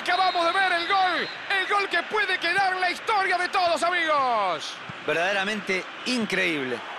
Acabamos de ver el gol que puede quedar en la historia de todos, amigos. Verdaderamente increíble.